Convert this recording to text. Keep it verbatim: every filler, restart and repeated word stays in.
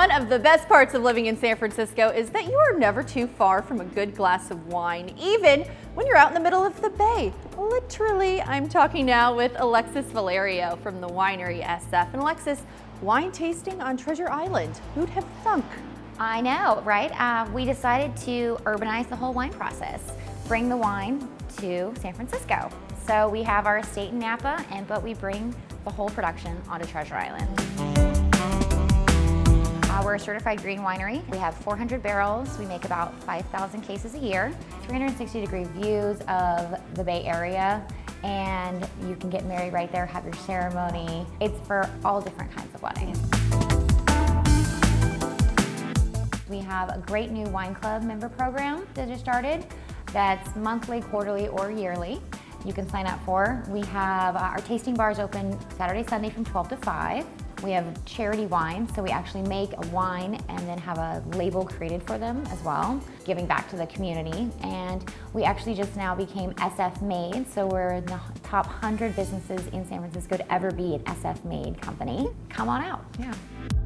One of the best parts of living in San Francisco is that you are never too far from a good glass of wine, even when you're out in the middle of the bay. Literally, I'm talking now with Alexis Valerio from the winery S F. And Alexis, wine tasting on Treasure Island. Who'd have thunk? I know, right? Uh, we decided to urbanize the whole wine process, bring the wine to San Francisco. So we have our estate in Napa, and but we bring the whole production onto Treasure Island. Uh, we're a certified green winery. We have four hundred barrels. We make about five thousand cases a year. three hundred sixty degree views of the Bay Area, and you can get married right there, have your ceremony. It's for all different kinds of weddings. We have a great new wine club member program that just started that's monthly, quarterly, or yearly. You can sign up for. We have uh, our tasting bars open Saturday, Sunday from twelve to five. We have charity wine, so we actually make a wine and then have a label created for them as well, giving back to the community. And we actually just now became S F Made, so we're in the top one hundred businesses in San Francisco to ever be an S F Made company. Come on out. Yeah.